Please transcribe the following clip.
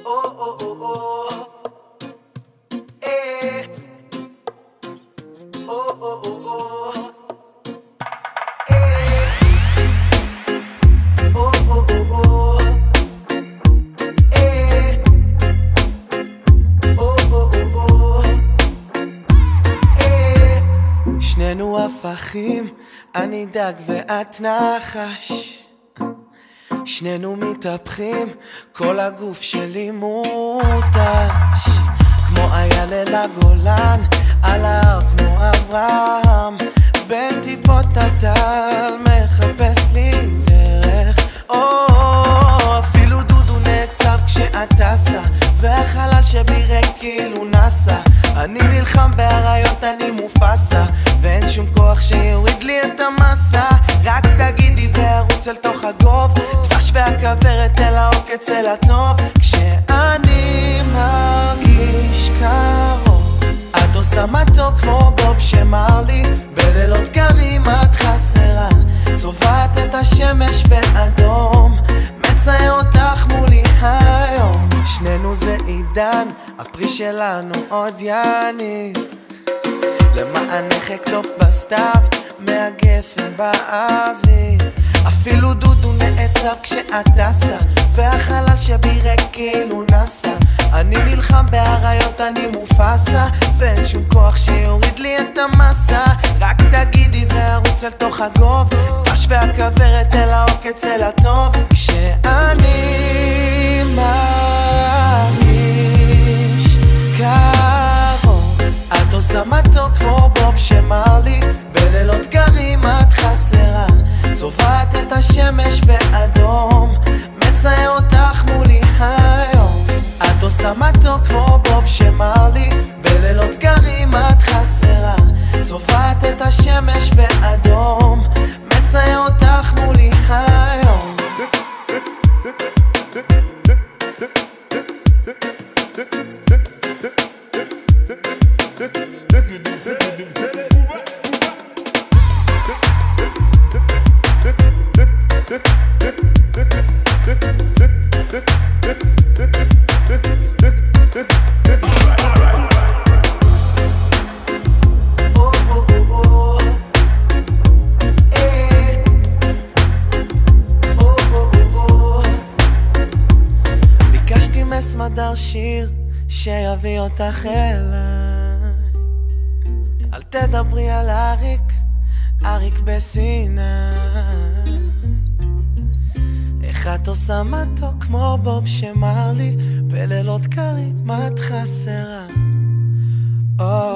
שנינו הפכים, אני דג ואת נחש, שנינו מתהפכים, כל הגוף שלי מותש, כמו אייל הגולן, על ההר כמו אברהם, בין טיפות הטל מחפש לי דרך, אפילו דודו נעצב כשאת טסה, והחלל שבירק כאילו נסה, אני נלחם בהריות, אני מופסה, ואין שום כוח שיוריד לי את המסה, רק תגידי וארוץ אל תוך הגוב, דבש והכברת אל העוקץ אל הטוב, כשאני מרגיש קרוב את עושה מתוק כמו בוב שמרלי, בלילות קרים את חסרה, צובעת את השמש באדום, מצייר אותך מולי היום, שנינו זה עידן, הפרי שלנו עוד יניב, למענך אקטוף בסתיו, מהגפן באביב, אפילו דודו נעצב כשאת טסה, והחלל שבירק כאילו נסה, אני נלחם בהריות, אני מופסה, ואין שום כוח שיוריד לי את המסה, רק תגידי וארוץ אל תוך הגוב, דש והכברת אל העוקץ אל הטוב, כשאני מרגיש קרוב את עושה מתוק כמו בוב שמרלי, בלילות קרים את חסרה, צובעת את השמש באדום, מצייר אותך מולי היום, את עושה מתוק כמו בוב שמרלי, בלילות קרים את חסרה, צובעת את השמש באדום, מצייר אותך מולי היום. ביקשתי מסמדר שיר שיביא אותך אליי, אל תדברי על אריק בסיני, איך את עושה מתוק כמו בוב שמרלי, בלילות קרים את חסרה.